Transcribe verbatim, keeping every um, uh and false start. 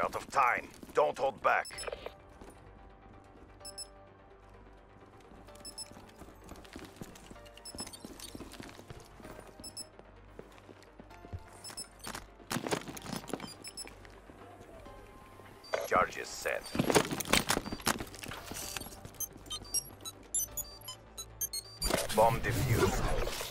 out of time. Don't hold back. Charges set. Bomb defused.